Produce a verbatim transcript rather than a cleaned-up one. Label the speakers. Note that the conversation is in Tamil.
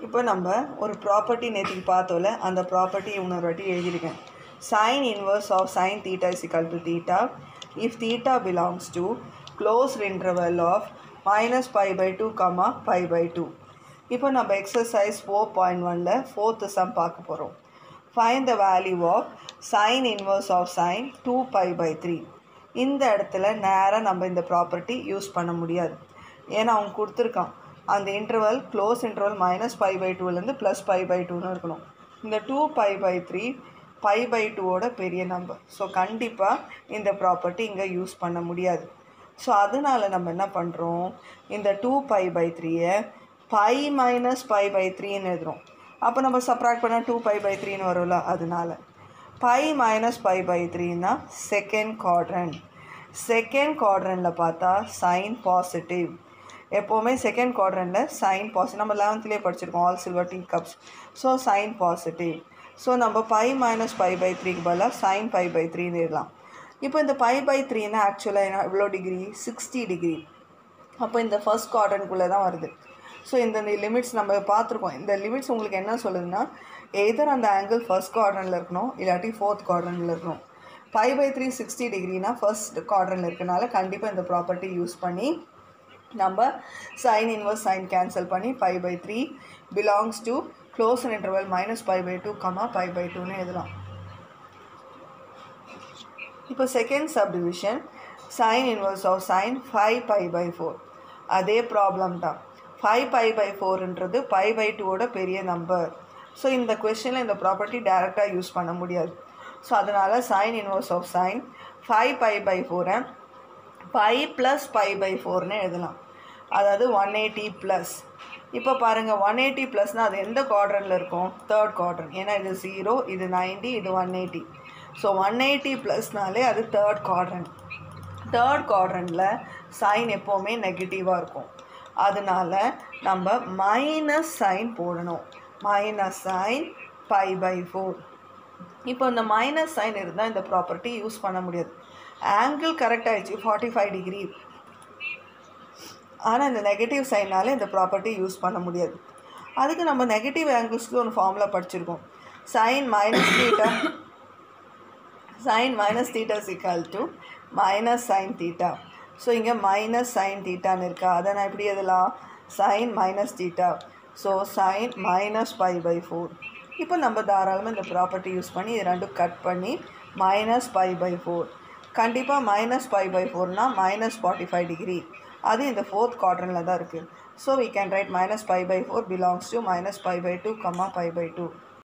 Speaker 1: இப்போ நம்ம ஒரு ப்ராப்பர்ட்டி நேற்றுக்கு பார்த்தோம்ல, அந்த ப்ராப்பர்ட்டி இன்னொரு வாட்டி எழுதியிருக்கேன். Sin inverse of sin theta is equal to theta if theta belongs to closed interval of minus pi by two comma pi by two. இப்போ நம்ம exercise four point one ல fourth sum பார்க்க போகிறோம். Find the value of sin inverse of sin two pi by three. இந்த இடத்துல நேராக நம்ம இந்த ப்ராப்பர்ட்டி யூஸ் பண்ண முடியாது. ஏன்னா அவங்க கொடுத்துருக்கான் அந்த interval close interval minus pi pi டூலேருந்து ப்ளஸ் பை பை டூன்னு இருக்கணும். இந்த two pi pi three pi pi டூவோட பெரிய நம்பர். ஸோ கண்டிப்பாக இந்த ப்ராப்பர்ட்டி இங்கே யூஸ் பண்ண முடியாது. ஸோ அதனால் நம்ம என்ன பண்ணுறோம், இந்த டூ பை பை த்ரீயை பை மைனஸ் பை பை த்ரீன்னு எழுதுகிறோம். அப்போ நம்ம சப்ராக்ட் பண்ணால் டூ பை பை த்ரீன்னு வரும்ல, அதனால் பை மைனஸ் பை பை த்ரீன்னா செகண்ட் குவாட்ரண்ட். செகண்ட் குவாட்ரண்ட்டில் பார்த்தா சைன் பாசிட்டிவ். எப்போவுமே செகண்ட் குவாட்ரண்ட்டில் சைன் பாசிட்டிவ் நம்ம லெவன்த்லேயே படிச்சிருக்கோம், all silver tea cups. So sine positive. So நம்ம பை மைனஸ் பை பை த்ரீக்கு பதிலாக சைன் பை பை த்ரீன்னு எழுதலாம். இப்போ இந்த பை பை த்ரீனா ஆக்சுவலாக என்ன எவ்வளோ டிகிரி, சிக்ஸ்டி டிகிரி. அப்போ இந்த ஃபர்ஸ்ட் குவாட்ரண்ட்குள்ளே தான் வருது. ஸோ இந்த லிமிட்ஸ் நம்ம பார்த்துருக்கோம். இந்த லிமிட்ஸ் உங்களுக்கு என்ன சொல்லுதுன்னா, எதர் அந்த ஆங்கிள் ஃபர்ஸ்ட் குவாட்ரண்ட்டில் இருக்கணும், இல்லாட்டி ஃபோர்த் குவாட்ரண்ட்டில் இருக்கணும். பை பை த்ரீ சிக்ஸ்டி டிகிரினா ஃபர்ஸ்ட் குவாட்ரண்ட்டில் இருக்கனால கண்டிப்பாக இந்த ப்ராப்பர்ட்டி யூஸ் பண்ணி நம்ம சைன் இன்வர்ஸ் சைன் கேன்சல் பண்ணி pi pi three belongs to close interval minus pi pi two comma pi pi டூன்னு எழுதலாம். இப்போ second subdivision sine inverse of sine five pi pi four. அதே ப்ராப்ளம் தான். ஃபைவ் பை பை ஃபோர்ன்றது பை பை டூவோட பெரிய நம்பர். ஸோ இந்த கொஸ்டினில் இந்த ப்ராப்பர்ட்டி டேரெக்டாக யூஸ் பண்ண முடியாது. ஸோ அதனால் sine inverse of sine five pi pi ஃபோரை பை ப்ளஸ் பை பை ஃபோர்னு எழுதலாம். அதாவது ஒன் எயிட்டி ப்ளஸ். இப்போ பாருங்கள், ஒன் எயிட்டி ப்ளஸ்னால் அது எந்த குவாட்ரண்ட்டில் இருக்கும், தேர்ட் குவாட்ரண்ட். ஏன்னா இது ஜீரோ, இது நைன்ட்டி, இது one eighty. So one eighty ப்ளஸ்னாலே அது தேர்ட் குவாட்ரண்ட். தேர்ட் குவாட்ரண்ட்டில் சைன் எப்போவுமே நெகட்டிவாக இருக்கும். அதனால் நம்ம மைனஸ் சைன் போடணும். Minus sine pi pi four. இப்போ இந்த மைனஸ் சைன் இருந்தால் இந்த ப்ராப்பர்ட்டி யூஸ் பண்ண முடியாது. ஆங்கிள் கரெக்ட் ஆகிடுச்சு, ஃபார்ட்டி ஃபைவ் டிகிரி. ஆனால் இந்த நெகட்டிவ் சைனால் இந்த ப்ராப்பர்ட்டி யூஸ் பண்ண முடியாது. அதுக்கு நம்ம நெகட்டிவ் ஆங்கிள்ஸ்க்கு ஒரு ஃபார்முலா படிச்சிருக்கோம். Sine minus theta sine minus theta is equal to minus sine theta. So இங்கே மைனஸ் சைன் தீட்டான்னு இருக்கா, அதை நான் எப்படி எதெல்லாம் sine minus theta. So sine minus pi pi four. இப்போ நம்ம தாராளமாக இந்த ப்ராப்பர்ட்டி யூஸ் பண்ணி இது ரெண்டும் கட் பண்ணி மைனஸ் பை பை ஃபோர். கண்டிப்பாக மைனஸ் பை பை ஃபோர்னால் மைனஸ் ஃபார்ட்டி ஃபைவ் டிகிரி. அது இந்த ஃபோர்த் குவாட்ரண்ட்டில் தான் இருக்குது. So we can write minus pi pi four belongs to minus pi pi two comma pi pi two.